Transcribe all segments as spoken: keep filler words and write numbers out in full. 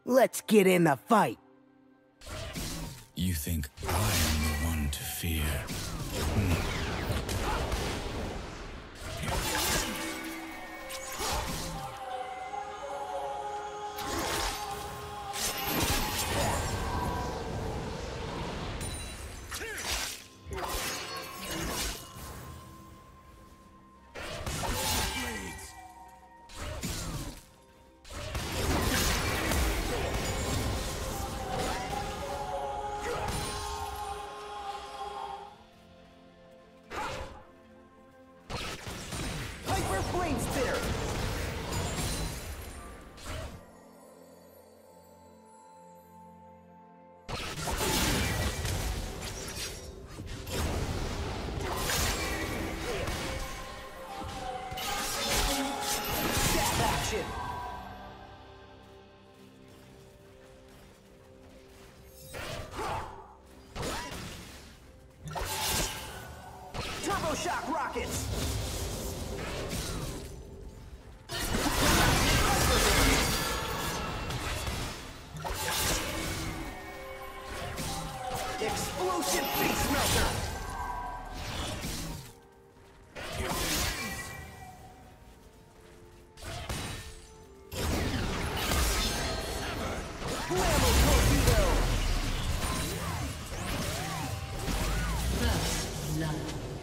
Let's get in the fight. You think I am the one to fear? Hmm. Shock rockets! Explosive face melter! Blammo torpedo! First love.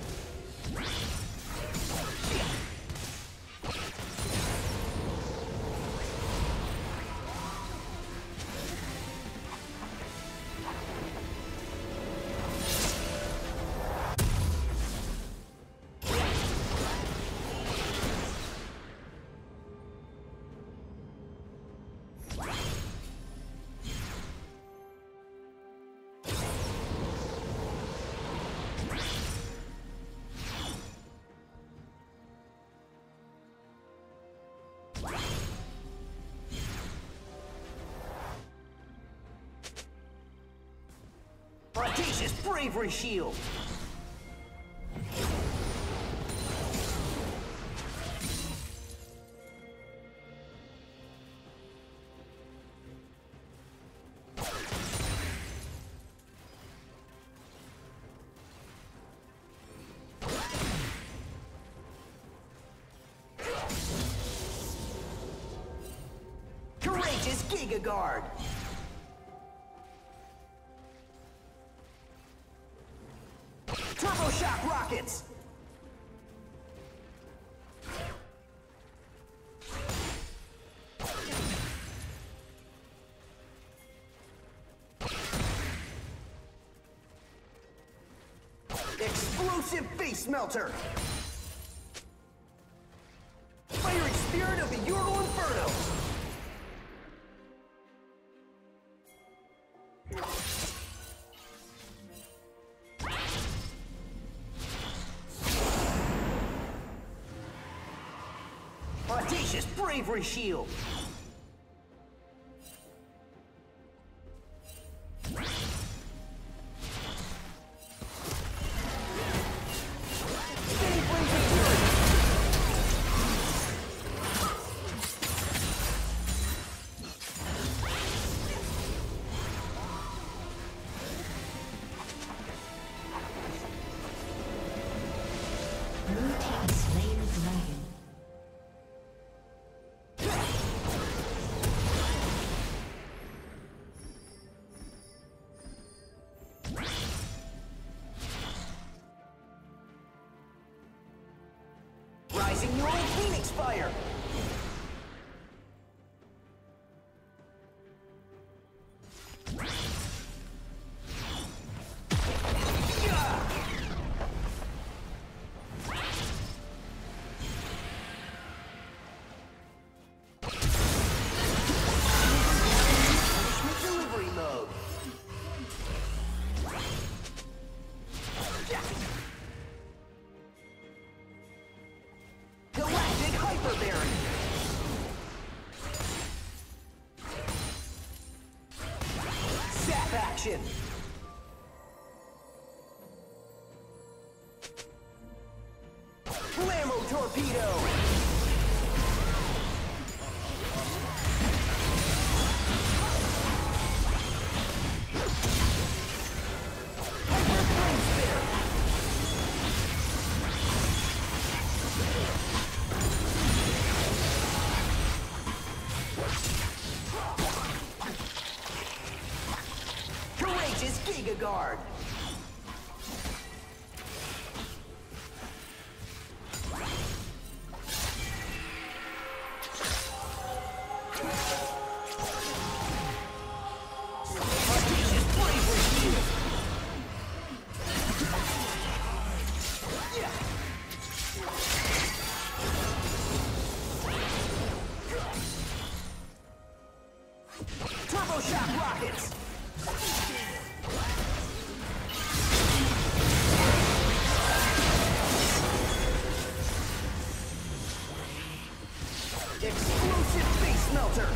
Audacious bravery shield! Courageous Giga Guard! Turbo shock rockets! Explosive face melter! Fiery spirit of the Ural Inferno! Audacious bravery shield! Rising your own Phoenix Fire! Delivery mode! Galactic Hyper Barrier! Zap action! Blammo torpedo! Giga Guard. Turbo Shock Rockets! Explosive Face Melter!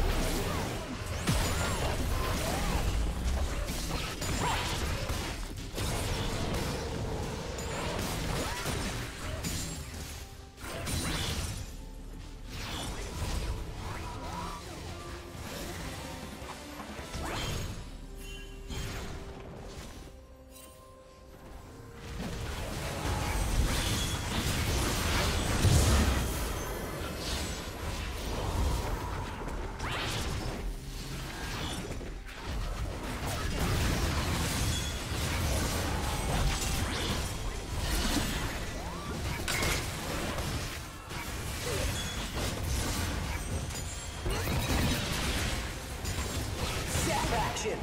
Action!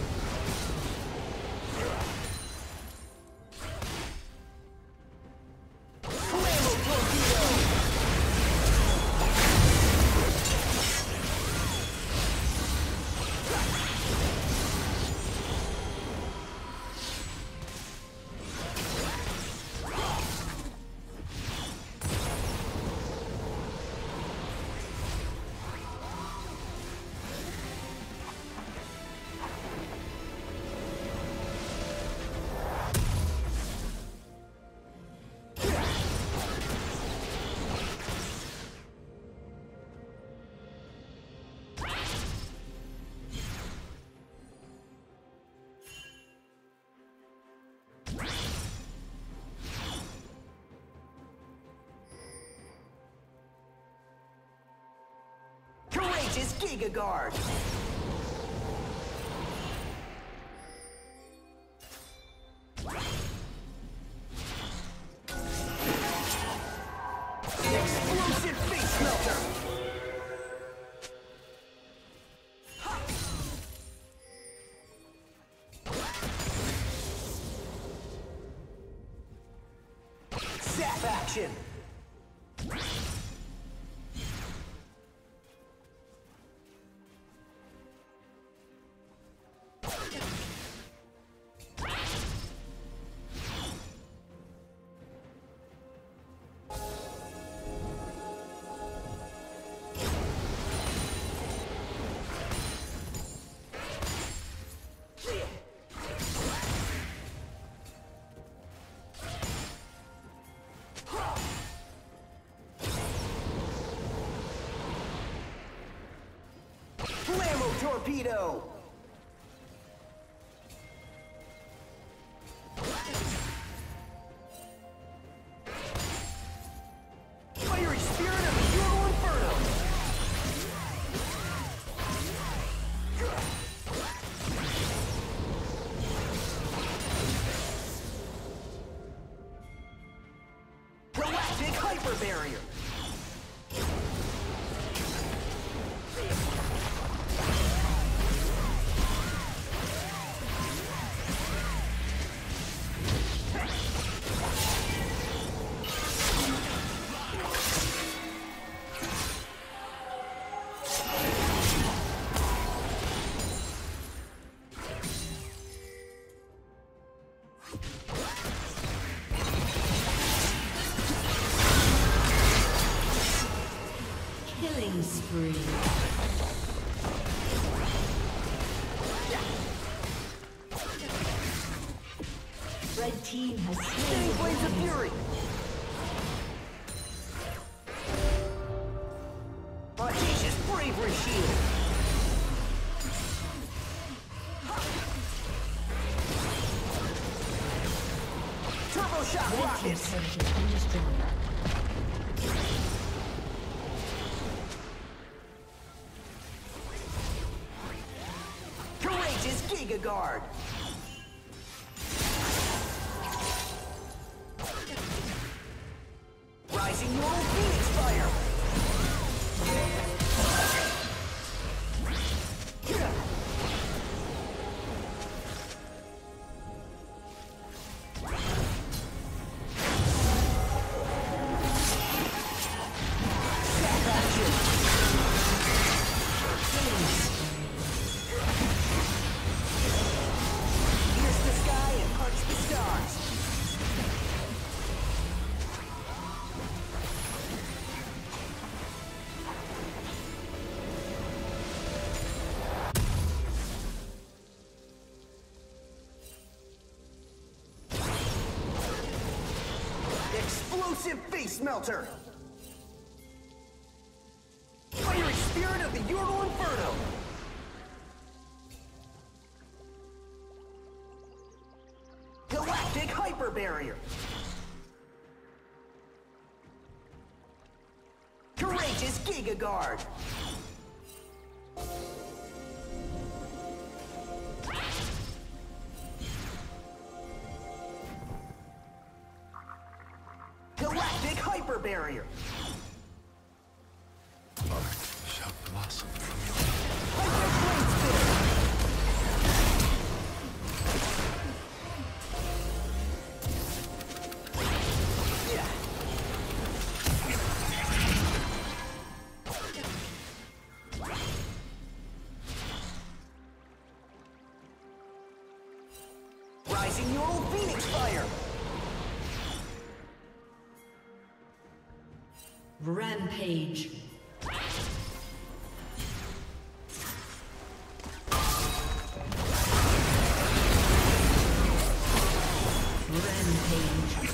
Flammo Torpedo! Courageous Giga Guard! Explosive Face Melter! Zap Action! Flammo Torpedo! Fiery Spirit of the Euro Inferno! Galactic Hyper Barrier! Killing spree. Red team has slain Blades of Fury! Audacious Bravery Shield! Turbo Shock Red Rockets! team's turret has been destroyed. Courageous Giga Guard! Rising Yone Phoenix Fire! Explosive Face Melter! Fiery Spirit of the Ural Inferno! Galactic Hyper Barrier! Courageous Giga Guard! Galactic Hyper Barrier! Shall blossom from Hyper Blade Spitter! Rising Neural Phoenix Fire! Rampage. Rampage.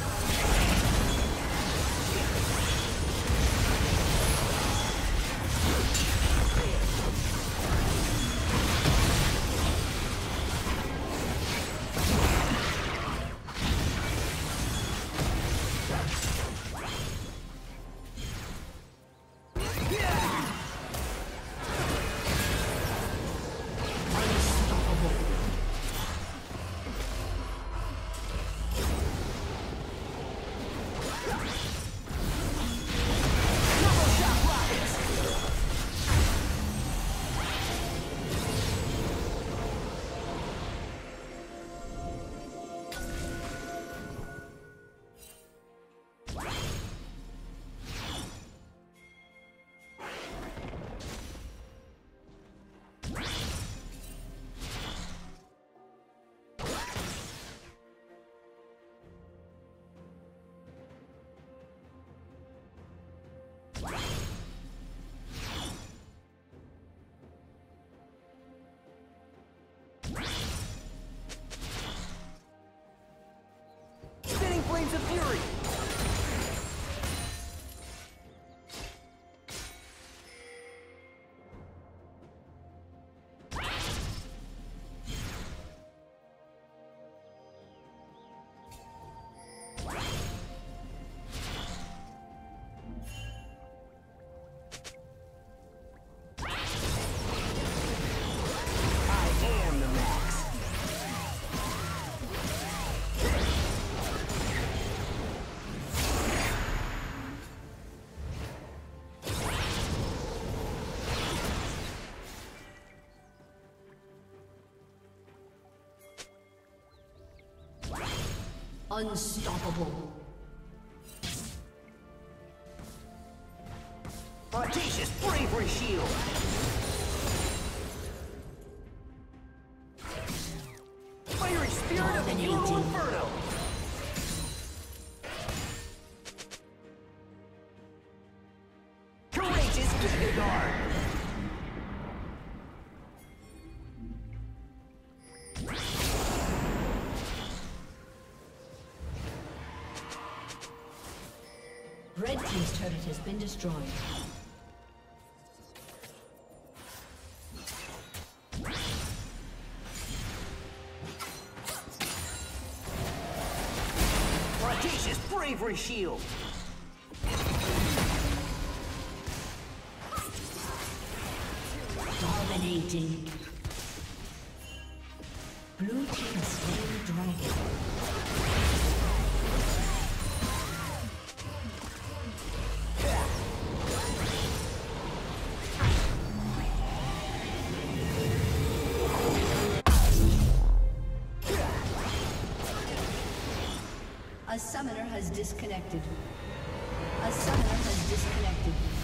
Spinning Flames of Fury! Unstoppable. Audacious Bravery Shield! Fiery Spirit of the Ural Inferno! Courageous Giga Guard! Red team's turret has been destroyed. Audacious Bravery Shield! Dominating. Blue team slain the dragon. A summoner has disconnected. A summoner has disconnected.